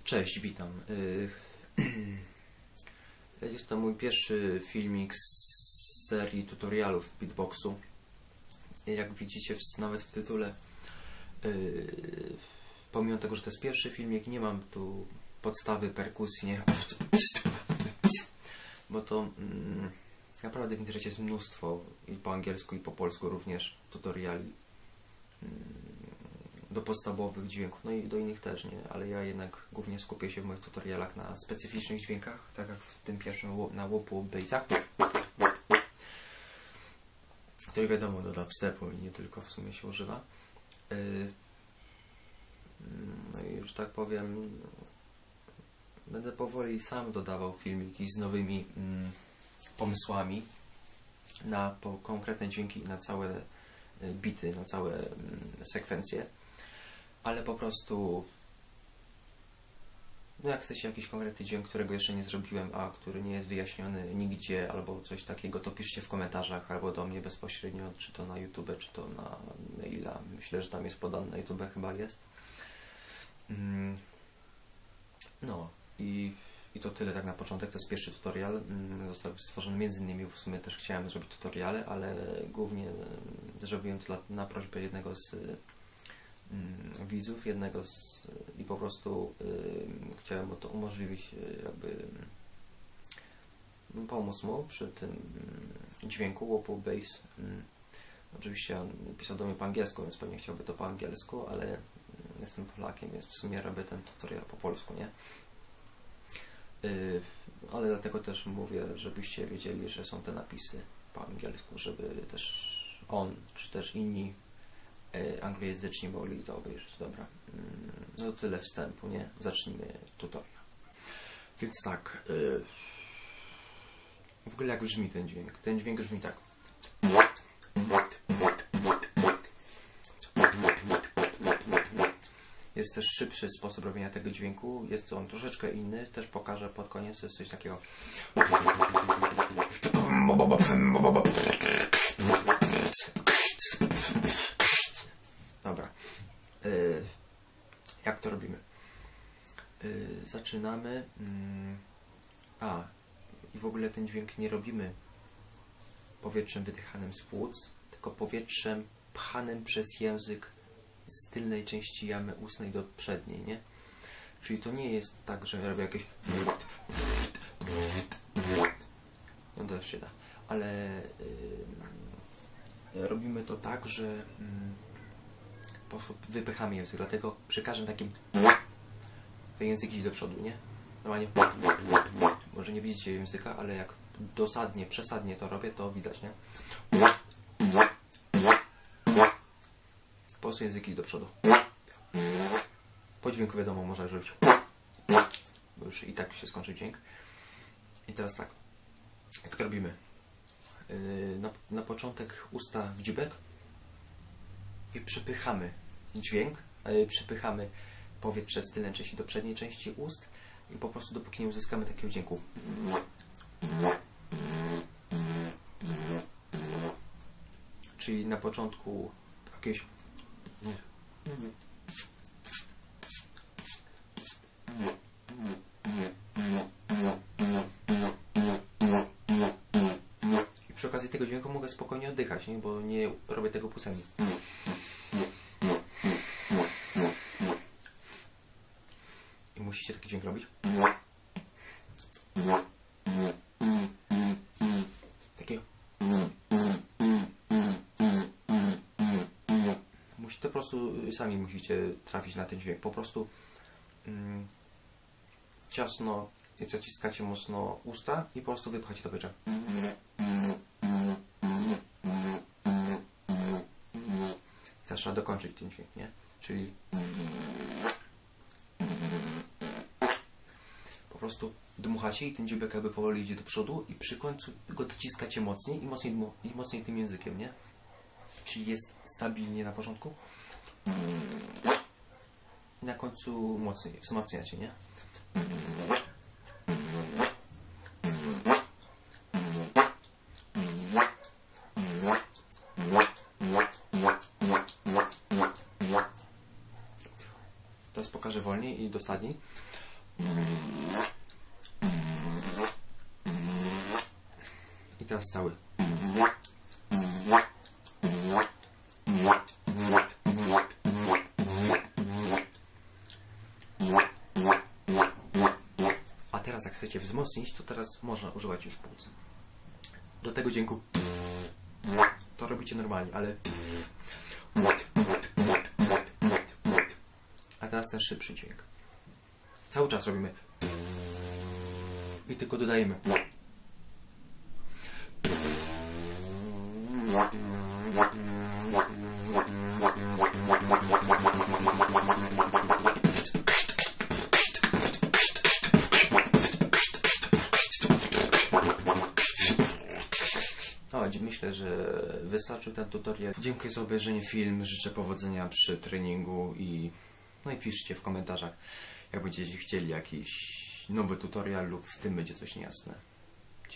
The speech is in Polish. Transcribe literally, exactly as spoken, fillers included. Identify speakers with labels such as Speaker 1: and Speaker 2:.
Speaker 1: Cześć, witam. Jest to mój pierwszy filmik z serii tutorialów beatboxu. Jak widzicie nawet w tytule, pomimo tego, że to jest pierwszy filmik, nie mam tu podstawy perkusji, nie? Bo to mm, naprawdę w internecie jest mnóstwo i po angielsku i po polsku również tutoriali do podstawowych dźwięków, no i do innych też, nie? Ale ja jednak głównie skupię się w moich tutorialach na specyficznych dźwiękach, tak jak w tym pierwszym na łopu bassach, który wiadomo do dubstepu i nie tylko w sumie się używa. No i już tak powiem, będę powoli sam dodawał filmiki z nowymi mm, pomysłami na po konkretne dźwięki, na całe bity, na całe mm, sekwencje. Ale po prostu, no jak chcecie jakiś konkretny dźwięk, którego jeszcze nie zrobiłem, a który nie jest wyjaśniony nigdzie, albo coś takiego, to piszcie w komentarzach, albo do mnie bezpośrednio, czy to na YouTube, czy to na maila. Myślę, że tam jest podane, na YouTube chyba jest. No i, i to tyle tak na początek. To jest pierwszy tutorial. Został stworzony między innymi, w sumie też chciałem zrobić tutoriale, ale głównie zrobiłem to na prośbę jednego z widzów, jednego z, i po prostu y, chciałem mu to umożliwić, y, jakby y, pomóc mu przy tym y, dźwięku łopu bass. Y, oczywiście on pisał do mnie po angielsku, więc pewnie chciałby to po angielsku, ale y, jestem Polakiem, więc w sumie robię ten tutorial po polsku, nie? Y, ale dlatego też mówię, żebyście wiedzieli, że są te napisy po angielsku, żeby też on, czy też inni anglojęzyczni mogli to obejrzeć. Dobra, no to tyle wstępu, nie? Zacznijmy tutorial. Więc tak, yy, w ogóle jak brzmi ten dźwięk? Ten dźwięk brzmi tak. Jest też szybszy sposób robienia tego dźwięku, jest on troszeczkę inny, też pokażę pod koniec, jest coś takiego. Dobra, yy, jak to robimy? Yy, zaczynamy. Yy, a, i w ogóle ten dźwięk nie robimy powietrzem wydychanym z płuc, tylko powietrzem pchanym przez język z tylnej części jamy ustnej do przedniej, nie? Czyli to nie jest tak, że robię jakieś. No to też się da, ale yy, robimy to tak, że yy, po prostu wypychamy język, dlatego przy każdym takim język idzie do przodu, nie? Normalnie może nie widzicie języka, ale jak dosadnie, przesadnie to robię, to widać, nie? Po prostu język idzie do przodu. Po dźwięku wiadomo, można zrobić, bo już i tak się skończy dźwięk. I teraz tak, jak to robimy? Yy, na, na początek usta w dziubek i przypychamy dźwięk, yy, przypychamy powietrze z tylnej części do przedniej części ust i po prostu dopóki nie uzyskamy takiego dźwięku. Czyli na początku jakieś i przy okazji tego dźwięku mogę spokojnie oddychać, nie? Bo nie robię tego płucami. I musicie taki dźwięk robić. Takiego. Musicie to po prostu, sami musicie trafić na ten dźwięk. Po prostu mm, ciasno i zaciskacie mocno usta i po prostu wypchacie to powietrze. Teraz trzeba dokończyć ten dźwięk, nie? Czyli po prostu dmuchacie i ten dziubek jakby powoli idzie do przodu i przy końcu go dociskacie mocniej i mocniej, i mocniej tym językiem, nie? Czyli jest stabilnie na początku i na końcu mocniej, wzmacniacie, nie? Teraz pokażę wolniej i dosadniej. I teraz cały. A teraz jak chcecie wzmocnić, to teraz można używać już płuc. Do tego dźwięku to robicie normalnie, ale a teraz ten szybszy dźwięk. Cały czas robimy i tylko dodajemy. No, myślę, że wystarczył ten tutorial. Dziękuję za obejrzenie filmu, życzę powodzenia przy treningu i no i piszcie w komentarzach, jak będziecie chcieli jakiś nowy tutorial lub w tym będzie coś niejasne.